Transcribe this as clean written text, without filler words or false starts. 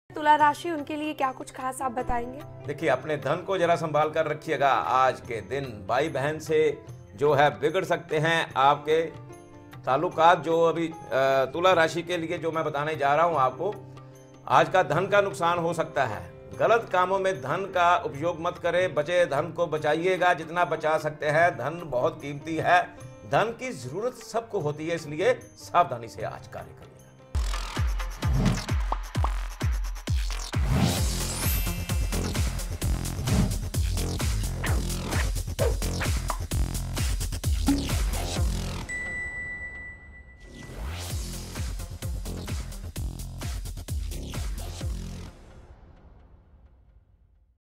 तुला राशि उनके लिए क्या कुछ खास आप बताएंगे? देखिए, अपने धन को जरा संभाल कर रखिएगा। आज के दिन भाई बहन से जो है बिगड़ सकते हैं आपके ताल्लुकात। जो अभी तुला राशि के लिए जो मैं बताने जा रहा हूं आपको, आज का धन का नुकसान हो सकता है। गलत कामों में धन का उपयोग मत करें, बचे धन को बचाइएगा जितना बचा सकते हैं। धन बहुत कीमती है, धन की जरूरत सबको होती है, इसलिए सावधानी से आज कार्य करें।